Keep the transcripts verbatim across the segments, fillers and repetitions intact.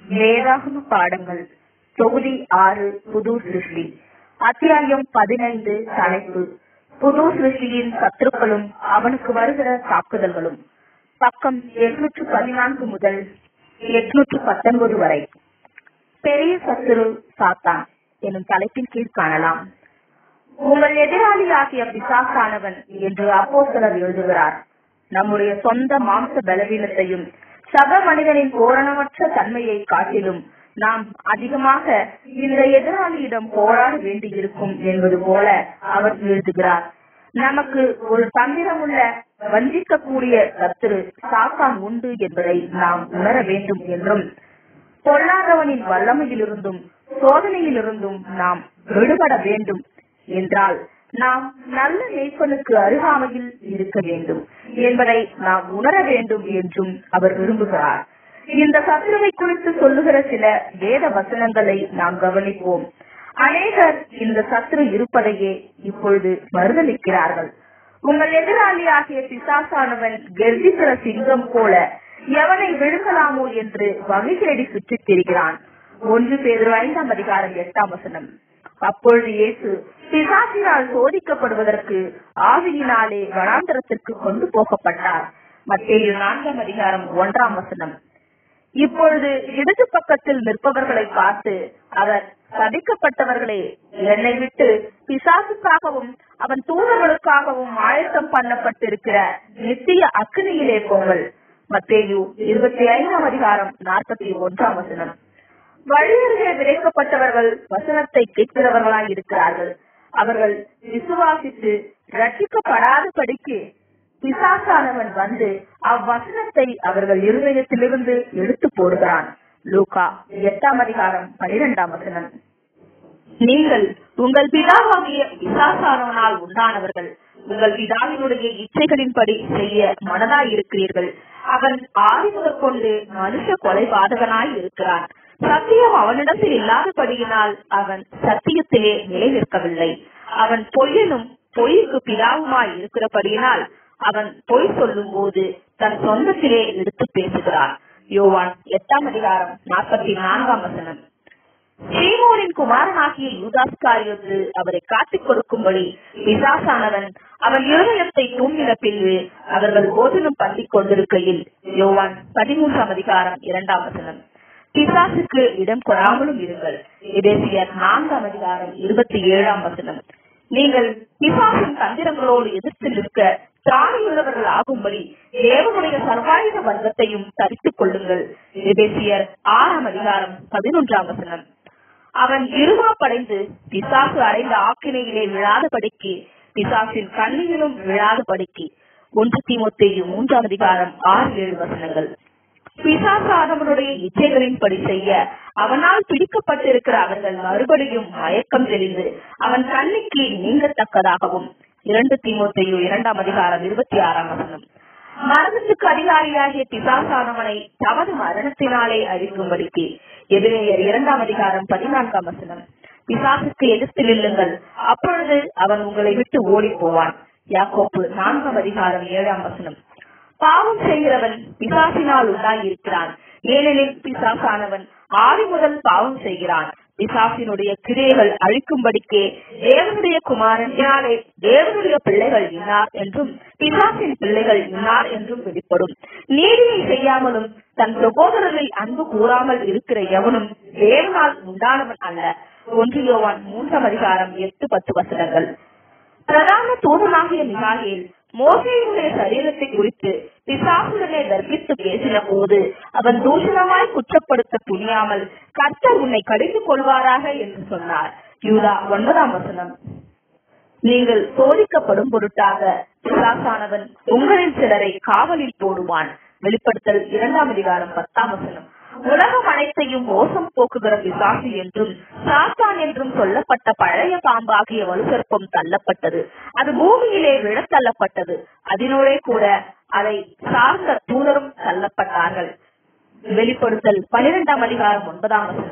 வேதாகம பாடங்கள் தொகுதி ஆறு புது சிருஷ்டி அத்தியாயம் பதினைந்து தலைப்பு புது சிருஷ்டியின் சத்துருக்களும் அவனுக்கு வருகிற தாக்குதல்களும் பக்கம் எட்நூற்று பதினான்கு முதல் எட்நூற்று பத்தொன்பது வரை. பெரிய சத்துரு சாத்தான் எனும் தலைப்பின் கீழ் காணலாம். உங்கள் எதிராளியாகிய பிசாசானவன் என்று அப்போஸ்தலர் எழுதுகிறார். நம்முடைய சொந்த மாம்ச பலவீனத்தையும் சக மனிதனின் பூரணமற்ற தன்மையை காட்டிலும் நாம் அதிகமாக இந்த எதிராளியிடம் போராட வேண்டி இருக்கும் என்பது போல அவர் எழுதுகிறார். நமக்கு ஒரு தந்திரமுள்ள வஞ்சிக்கக்கூடிய சத்துரு சாத்தான் உண்டு என்பதை நாம் உணர வேண்டும் என்றும் பொல்லாதவனின் வல்லமையிலிருந்தும் சோதனையிலிருந்தும் நாம் விடுபட வேண்டும் என்றால் நாம் நல்ல மேய்ப்பனுக்கு அருகாமையில் இருக்க வேண்டும் என்பதை நாம் உணர வேண்டும் என்றும் அவர் விரும்புகிறார். இந்த சத்துருவை குறித்து சொல்லுகிற சில வேத வசனங்களை நாம் கவனிப்போம். அநேகர் இந்த சத்துரு இருப்பதையே இப்பொழுது மறுதலிக்கிறார்கள். உங்கள் எதிராளியாகிய பிசாசானவன் கெர்ஜிக்கிற சிங்கம் போல எவனை விழுங்கலாமோ என்று வகை தேடி சுற்றித் திரிகிறான். ஒன்று பேதுரு ஐந்தாம் அதிகாரம் எட்டாம் வசனம். அப்பொழுது இயேசு பிசாசினால் சோதிக்கப்படுவதற்கு ஆவியினாலே வனாந்தரத்திற்கு கொண்டு போகப்பட்டார். மத்தேயு நான்காம் அதிகாரம் ஒன்றாம் வசனம். இப்பொழுது இடது பக்கத்தில் நிற்பவர்களை பார்த்து அவர் சபிக்கப்பட்டவர்களே, என்னை விட்டு பிசாசுக்காகவும் அவன் தூதர்களுக்காகவும் ஆயத்தம் பண்ணப்பட்டிருக்கிற நித்திய அக்கினியிலே போங்கள். மத்தேயு இருபத்தி ஐந்தாம் அதிகாரம் நாற்பத்தி ஒன்றாம் வசனம். வழியருகே விதைக்கப்பட்டவர்கள் வசனத்தை கேட்கிறவர்களாய் இருக்கிறார்கள். அவர்கள் விசுவாசித்து ரட்சிக்கப்படாதபடிக்கு பிசாசானவன் வந்து அவ்வசனத்தை அவர்கள் இருதயத்திலிருந்து எடுத்து போடுகிறான். லூக்கா எட்டாம் அதிகாரம் பனிரெண்டாம் வசனம். நீங்கள் உங்கள் பிதாவாகிய பிசாசானவனால் உண்டானவர்கள், உங்கள் பிதாவினுடைய இச்சைகளின்படி செய்ய மனதாய் இருக்கிறீர்கள். அவன் ஆதி முதற்கொண்டு மனுஷ கொலைபாதகனாய் இருக்கிறான். சத்தியம் அவனிடத்தில் இல்லாதபடியினால் அவன் சத்தியத்திலே நிலை நிற்கவில்லை. அவன் பொய்யனும் பொய்க்கு பிதாவுமாய் இருக்கிறபடியினால் அவன் பொய் சொல்லும் போது தன் சொந்தத்திலே எடுத்து பேசுகிறான். யோவான் எட்டாம் அதிகாரம் நாற்பத்தி நான்காம் வசனம். சீமோனின் குமாரனாகிய யூதாஸ்காரியோத்து அவரை காட்டிக் கொடுக்கும்படி பிசாசானவன் அவன் இருதயத்தை தூண்டின பின்பு அவர்கள் போஜனம் பண்ணிக் கொண்டிருக்கையில். யோவான் பதிமூன்றாம் அதிகாரம் இரண்டாம் வசனம். பிசாசுக்கு இடம் கொடாமலும் இருங்கள். எபேசியர் நான்காம் அதிகாரம் இருபத்தி ஏழாம் வசனம். நீங்கள் பிசாசின் தந்திரங்களோடு எதிர்த்து நிற்க திராணியுள்ளவர்கள் ஆகும்படி தேவனுடைய சர்வாயுத வர்க்கத்தையும் தரித்துக் கொள்ளுங்கள். எபேசியர் ஆறாம் அதிகாரம் பதினொன்றாம் வசனம். அவன் இருமாப்படைந்து பிசாசு அடைந்த ஆக்கினையிலே விழாதபடிக்கு பிசாசின் கண்ணியிலும் விழாதபடிக்கு. ஒன்று தீமோத்தேயு மூன்றாம் அதிகாரம் ஆறு ஏழு வசனங்கள். பிசாசு ஆதவனுடைய இச்சைகளின்படி செய்ய அவனால் பிடிக்கப்பட்டிருக்கிற அவர்கள் மறுபடியும் மயக்கம் தெளிந்து அவன் கண்ணிக்கு நீங்கத்தக்கதாகவும். இரண்டு தீமோத்தேயு இரண்டாம் அதிகாரம் இருபத்தி ஆறாம் வசனம். மரணத்துக்கு அதிகாரியாகிய பிசாசானவனை தமது மரணத்தினாலே அழிக்கும்படிக்கு. எபிரேயர் இரண்டாம் அதிகாரம் பதினான்காம் வசனம். பிசாசுக்கு எதிர்த்து நில்லுங்கள், அப்பொழுது அவன் உங்களை விட்டு ஓடி போவான். யாக்கோப்பு நான்காம் அதிகாரம் ஏழாம் வசனம். பாவம் செய்கிறவன் பிசாசினால் உண்டாயிருக்கிறான், ஏனெனில் பிசாசானவன் ஆதி முதல் பாவம் செய்கிறான். பிசாசினுடைய கிரியைகள் அழிக்கும்படிக்கே தேவனுடைய குமாரனாலே தேவனுடைய பிள்ளைகள் இன்னார் என்றும் பிசாசின் பிள்ளைகள் இன்னார் என்றும் வெளிப்படும். நீதியை செய்யாமலும் தன் சகோதரரை அன்பு கூறாமல் இருக்கிற எவனும் தேவனால் உண்டானவன் அல்ல. ஒன்று யோவான் மூன்றாம் அதிகாரம் எட்டு பத்து வசனங்கள். பிரதான தூதனாகிய மிகாயேல் மோசேயினுடைய சரீரத்தை குறித்து பிசாசுடனே தர்பித்து பேசின போது அவன் தூஷணமாய் குற்றப்படுத்த துணியாமல் கர்த்தர் உன்னை கடித்துக் கொள்வாராக என்று சொன்னார். யூதா ஒன்பதாம் வசனம். நீங்கள் சோதிக்கப்படும் பொருட்டாக பிசாசானவன் உங்களில் சிலரை காவலில் போடுவான். வெளிப்படுத்தல் இரண்டாம் அதிகாரம் பத்தாம் வசனம். உலகம் அனைத்தையும் மோசம் போக்குகிற பிசாசு என்றும் சாத்தான் என்றும் சொல்லப்பட்ட பழைய பாம்பாகிய வலுசற்பம் தள்ளப்பட்டது. அது பூமியிலே விழத் தள்ளப்பட்டது. அதனோடே கூட அதை சார்ந்த தூதரும் தள்ளப்பட்டார்கள். வெளிப்படுத்தல் பனிரெண்டாம் அதிகாரம் ஒன்பதாம் வசனம்.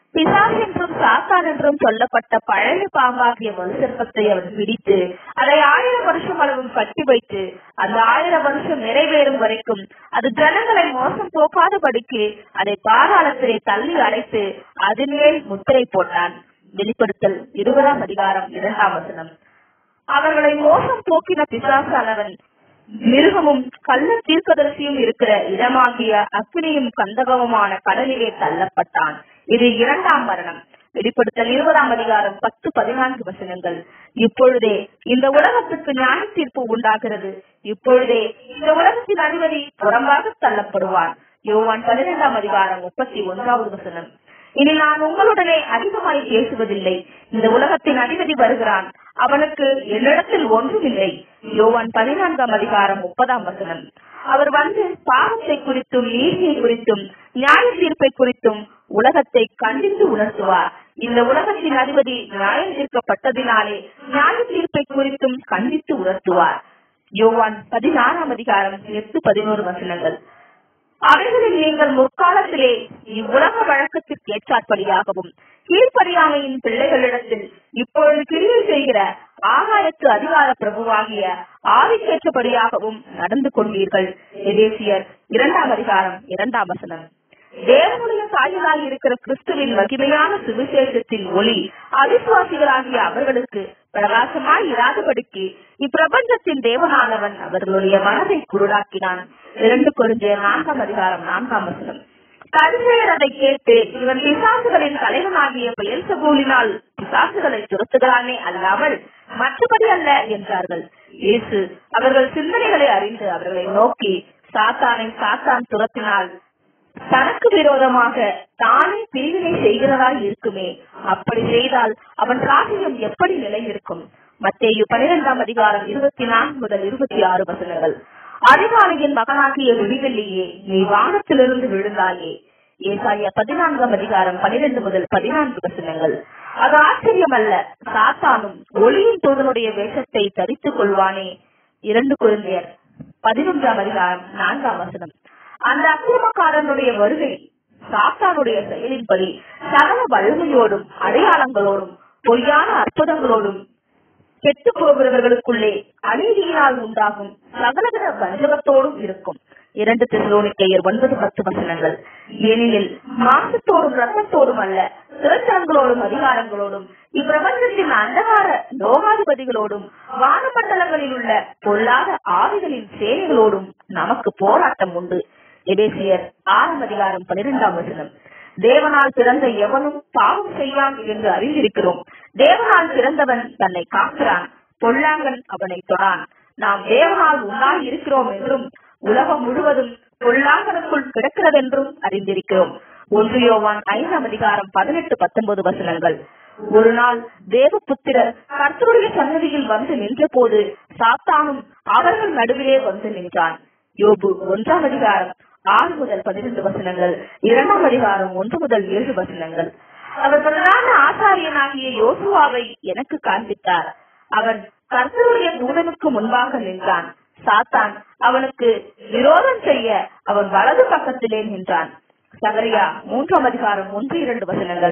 பிசாசு என்றும் சாத்தான் என்றும் சொல்லப்பட்ட பழைய பாம்பாகிய மறுசர்ப்பத்தை அவன் பிடித்து அதை ஆயிரம் வருஷம் அளவும் கட்டி வைத்து அந்த ஆயிரம் வருஷம் நிறைவேறும் வரைக்கும் அது ஜனங்களை மோசம் போக்காதபடிக்கு அதை பாதாளத்திலே தள்ளி அடைத்து அதன் மேல் முத்திரை போட்டான். வெளிப்படுத்தல் இருபதாம் அதிகாரம் இரண்டாம் வசனம். அவர்களை மோசம் போக்கின பிசாசானவன் மிருகமும் கள்ள தீர்க்கதரிசியும் இருக்கிற இடமாகிய அக்னியும் கந்தகமுமான கடலிலே தள்ளப்பட்டான். இது இரண்டாம் மரணம். வெளிப்படுத்தல் இருபதாம் அதிகாரம் பத்து பதினான்கு வசனங்கள். இப்பொழுதே இந்த உலகத்துக்கு நியாய தீர்ப்பு உண்டாகிறது. இப்பொழுதே இந்த உலகத்தின் அதிபதி புறம்பாக தள்ளப்படுவான். யோவான் பன்னிரெண்டாம் அதிகாரம் முப்பத்தி ஒன்றாவது வசனம். இனி நான் உங்களுடனே அதிகமாய் பேசுவதில்லை. இந்த உலகத்தின் அதிபதி வருகிறான், அவனுக்கு என்னிடத்தில் ஒன்றும் இல்லை. யோவான் பதினான்காம் அதிகாரம் முப்பதாம் வசனம். அவர் வந்து பாவத்தை குறித்தும் நீதியை குறித்தும் நியாய தீர்ப்பை குறித்தும் உலகத்தை கண்டித்து உணர்த்துவார். இந்த உலகத்தின் அதிபதி நியாயம் தீர்க்கப்பட்டதினாலே நியாய தீர்ப்பை குறித்தும் கண்டித்து உணர்த்துவார். யோவான் பதினாறாம் அதிகாரம் எட்டு பதினோரு வசனங்கள். அவைகளில் நீங்கள் முற்காலத்திலே இவ்வுலக வழக்கத்திற்கு ஏற்றாற்படியாகவும் கீழ்ப்படியாமையின் பிள்ளைகளிடத்தில் இப்பொழுது கிரியை செய்கிற ஆகாயத்து அதிகார பிரபுவாகிய ஆவிக்கேற்றபடியாகவும் நடந்து கொண்டீர்கள். எபேசியர் இரண்டாம் அதிகாரம் இரண்டாம் வசனம். தேவனுடைய சாயலாக இருக்கிற கிறிஸ்துவின் மகிமையான சுவிசேஷத்தின் ஒளி அவிசுவாசிகளாகிய அவர்களுக்கு பிரகாசமாய் இராதபடிக்கு இப்பிரபஞ்சத்தின் தேவனானவன் அவர்களுடைய மனதை குருடாக்கினான். இரண்டு கொரிந்தியர் நான்காம் அதிகாரம் நான்காம் வசனம். பரிசேயர் அதை கேட்டு, இவன் பிசாசுகளின் தலைவனாகிய பெயல்செபூலினால் பிசாசுகளை துரத்துகிறானே அல்லாமல் மற்றபடி அல்ல என்றார்கள். இயேசு அவர்கள் சிந்தனைகளை அறிந்து அவர்களை நோக்கி, சாத்தானை சாத்தான் துரத்தினால் தனக்கு விரோதமாக தானே பிரிவினை செய்கிறதாய் இருக்குமே, அப்படி செய்தால் அவன் ராஜ்யம் எப்படி நிலை இருக்கும்? மத்தேயு பனிரெண்டாம் அதிகாரம் இருபத்தி நான்கு முதல் இருபத்தி ஆறு வசனங்கள். அதிகாலையின் மகனாகிய விடிவெள்ளியே, நீ வானத்திலிருந்து விழுந்தாயே. ஏசாயா பதினான்காம் அதிகாரம் பனிரெண்டு முதல் பதினான்கு வசனங்கள். அது ஆச்சரியம் அல்ல, சாத்தானும் ஒளியின் தூதனுடைய வேஷத்தை தரித்துக் கொள்வானே. இரண்டு கொரிந்தியர் பதினொன்றாம் அதிகாரம் நான்காம் வசனம். அந்த அக்கிரமக்காரனுடைய வருகை சாத்தானுடைய செயலின்படி சகல வல்லமையோடும் அடையாளங்களோடும் பொய்யான அற்புதங்களோடும் கெட்டு போகிறவர்களுக்குள்ளே அநீதியினால் உண்டாகும் சகலவித வஞ்சகத்தோடும் இருக்கும். இரண்டு தெசலோனிக்கேயர் ஒன்பது பத்து வசனங்கள். ஏனெனில் மாசத்தோடும் ரத்தத்தோடும் அல்ல, திரட்டங்களோடும் அதிகாரங்களோடும் இப்பிரபஞ்சத்தின் அந்தகார லோகாதிபதிகளோடும் வானமண்டலங்களில் உள்ள பொல்லாத ஆவிகளின் சேனைகளோடும் நமக்கு போராட்டம் உண்டு. எபேசியர் ஆறாம் அதிகாரம் பனிரெண்டாம் வசனம். தேவனால் பிறந்த எவனும் பாவம் செய்யான் என்று அறிந்திருக்கிறோம். தேவனால் பிறந்தவன் தன்னை காக்கிறான், பொல்லாங்கன் அவனை தொடான். நாம் தேவனால் உண்டாய் இருக்கிறோம் என்றும் உலகம் முழுவதும் பொல்லாங்கனுக்குள் கிடக்கிறதென்றும் அறிந்திருக்கிறோம். ஒன்று யோவான் ஐந்தாம் அதிகாரம் பதினெட்டு பத்தொன்பது வசனங்கள். ஒரு நாள் தேவபுத்திரர் கர்த்தருடைய சன்னதியில் வந்து நின்ற போது சாத்தானும் அவர்கள் நடுவிலே வந்து நின்றான். யோபு ஒன்றாம் அதிகாரம் ஆறு முதல் பதினைந்து வசனங்கள், இரண்டாம் அதிகாரம் ஒன்று முதல் ஏழு வசனங்கள். அவர் பிரதான ஆசாரியனாகிய யோசுவாவை எனக்கு காண்பித்தார். அவன் கர்த்தருடைய தூதனுக்கு முன்பாக நின்றான். சாத்தான் அவனுக்கு விரோதம் செய்ய அவன் வலது பக்கத்திலே நின்றான். சகரியா மூன்றாம் அதிகாரம் ஒன்று இரண்டு வசனங்கள்.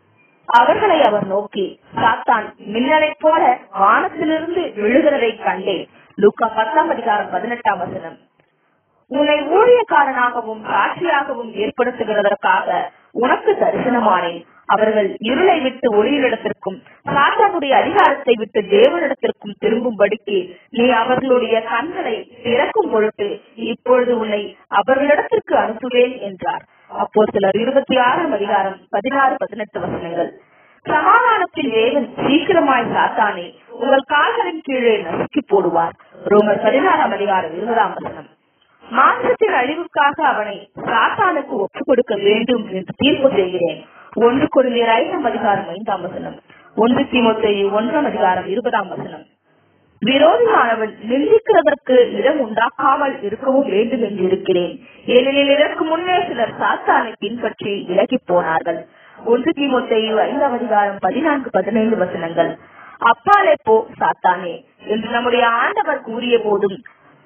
அவர்களை அவர் நோக்கி, சாத்தான் மின்னலை போல வானத்திலிருந்து விழுகிறதை கண்டேன். லூக்கா பத்தாம் அதிகாரம் பதினெட்டாம் வசனம். உன்னை ஊழியக்காரனாகவும் சாட்சியாகவும் ஏற்படுத்துகிறதற்காக உனக்கு தரிசனமானேன். அவர்கள் இருளை விட்டு ஒளியிடத்திற்கும் சாத்தானுடைய அதிகாரத்தை விட்டு தேவனிடத்திற்கும் திரும்பும்படிக்கு நீ அவர்களுடைய கண்களை திறக்கும் பொருட்டு இப்பொழுது உன்னை அவர்களிடத்திற்கு அனுப்புவேன் என்றார். அப்போ சிலர் இருபத்தி ஆறாம் அதிகாரம் பதினாறு பதினெட்டு வசனங்கள். சமாதானத்தில் தேவன் சீக்கிரமாய் சாத்தானே உங்கள் கால்களின் கீழே நசுக்கி போடுவார். ரோமர் பதினாறாம் அதிகாரம் இருபதாம் வசனம். மாற்றத்தின் அழிவுக்காக அவனை சாத்தானுக்கு ஒப்புக் கொடுக்க வேண்டும் என்று தீர்ப்பு செய்கிறேன். ஒன்று கொரிந்தியர் ஐந்தாம் அதிகாரம் ஐந்தாம் வசனம். ஒன்று தீமோத்தேயு ஒன்றாம் அதிகாரம் இருபதாம் வசனம். விரோதியானவன் நிந்திக்கிறதற்கு இடம் உண்டாக்காமல் இருக்கவும் வேண்டும் என்று இருக்கிறேன். ஏனெனில் இதற்கு முன்னே சிலர் சாத்தானை பின்பற்றி விலகி போனார்கள். ஒன்று தீமோத்தேயு ஐந்தாம் அதிகாரம் பதினான்கு பதினைந்து வசனங்கள். அப்பாலே போ சாத்தானே என்று நம்முடைய ஆண்டவர் கூறிய போதும்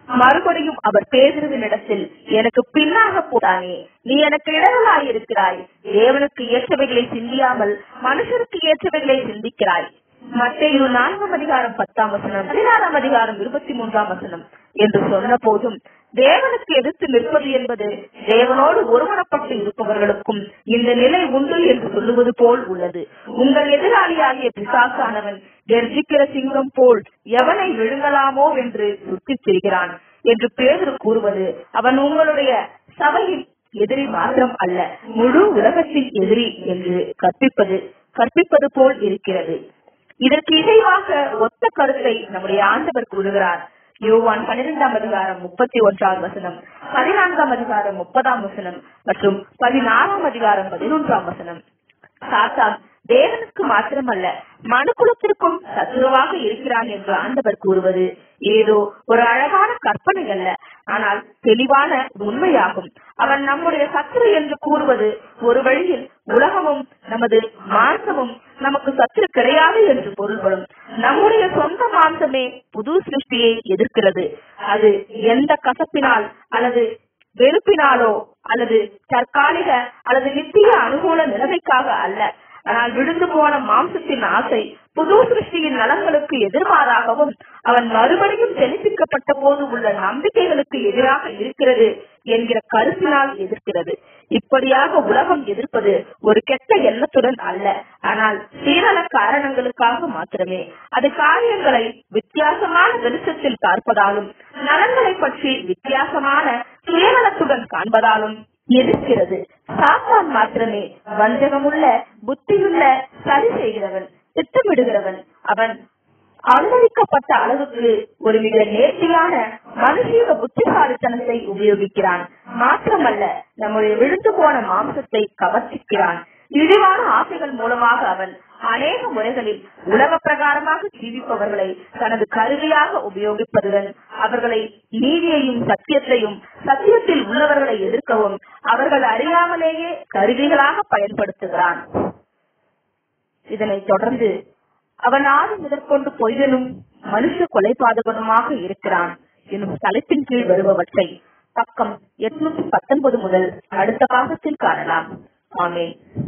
மறுபடியும் அவர் பேதுருவினிடத்தில், எனக்கு பின்னாக போதானே, நீ எனக்கு இடரலாயிருக்கிறாய். தேவனுக்கு ஏற்றவைகளை சிந்தியாமல் மனுஷருக்கு ஏற்றவைகளை சிந்திக்கிறாய். மத்தேயு நான்காம் அதிகாரம் பத்தாம் வசனம், பதினாறாம் அதிகாரம் இருபத்தி மூன்றாம் வசனம் என்று சொன்ன போதும் தேவனுக்கு எதிர்த்து நிற்பது என்பது தேவனோடு ஒருமனப்பட்டு இருப்பவர்களுக்கும் இந்த நிலை உண்டு என்று சொல்லுவது போல் உள்ளது. உங்கள் எதிராளியாகிய பிசாசானவன் கர்ஜிக்கிற சிங்கம் போல் எவனை விழுங்கலாமோ என்று சுற்றித் திரிகிறான் என்று பேதுரு கூறுவது அவன் உங்களுடைய சபையின் எதிரி மாத்திரம் அல்ல, முழு உலகத்தின் எதிரி என்று கற்பிப்பது கற்பிப்பது போல் இருக்கிறது. இதற்கு இசைவாக ஒத்த கருத்தை நம்முடைய ஆண்டவர் கூறுகிறார். யோவான் பன்னிரெண்டாம் அதிகாரம் முப்பத்தி ஒன்றாம் வசனம், பதினான்காம் அதிகாரம் முப்பதாம் வசனம் மற்றும் பதினாறாம் அதிகாரம் பதினொன்றாம் வசனம். சாத்தான் தேவனுக்கு மாத்திரமல்ல மனுக்குலத்திற்கும் சத்துருவாக இருக்கிறான் என்று ஆண்டவர் கூறுவது ஏதோ ஒரு அழகான கற்பனை அல்ல, ஆனால் தெளிவான உண்மையாகும். அவன் நம்முடைய சத்துரு என்று கூறுவது ஒரு வழியில் உலகமும் நமது மாம்சமும் நமக்கு சத்துரு கிடையாது என்று பொருள்படும். நம்முடைய சொந்த மாம்சமே புது சிருஷ்டியை எதிர்க்கிறது. அது எந்த கசப்பினால் அல்லது வெறுப்பினாலோ அல்லது தற்காலிக அல்லது நித்திய அனுகூல நிலைமைக்காக அல்ல, ஆனால் விழுந்து போன மாம்சத்தின் ஆசை புது சிருஷ்டியின் நலன்களுக்கு எதிர்மாறாகவும் அவன் மறுபடியும் செலுத்திக்கப்பட்ட போது உள்ள நம்பிக்கைகளுக்கு எதிராக இருக்கிறது என்கிற கருத்தினால் எதிர்க்கிறது. இப்படியாக உலகம் எதிர்ப்பது ஒரு கெட்ட எண்ணத்துடன் அல்ல, ஆனால் சீரழ காரணங்களுக்காக மாத்திரமே. அது காரியங்களை வித்தியாசமான வெளிச்சத்தில் பார்ப்பதாலும் நலன்களை பற்றி வித்தியாசமான சுயநலத்துடன் காண்பதாலும் எதிர்க்கிறது. சாத்தான் மாத்திரமே வஞ்சகமுள்ள, புத்தியுள்ள, சரி செய்கிறவன், திட்டமிடுகிறவன். அவன் அனுமதிக்கப்பட்ட அளவுக்கு ஒரு மிக நேர்த்தியான மனுஷீக புத்திசாலித்தனத்தை உபயோகிக்கிறான். மாத்திரமல்ல, நம்முடைய விழுந்து போன மாம்சத்தை கவர்ச்சிக்கிறான். இழிவான ஆசைகள் மூலமாக அவன் அநேக முறைகளில் உலக பிரகாரமாக ஜீவிப்பவர்களை தனது கருவியாக உபயோகிப்பதுடன் அவர்களை நீதியையும் சத்தியத்தையும் சத்தியத்தில் உள்ளவர்களை எதிர்க்கவும் அவர்கள் அறியாமலேயே கருவிகளாக பயன்படுத்துகிறான். இதனைத் தொடர்ந்து அவன் ஆதி முதற்கொண்டு பொய்யனும் மனுஷ கொலைபாதகனுமாக இருக்கிறான் எனும் தலைப்பின் கீழ் வருபவற்றை பக்கம் எட்நூத்தி பத்தொன்பது முதல் அடுத்த பாகத்தில் காணலாம். ஆமென்.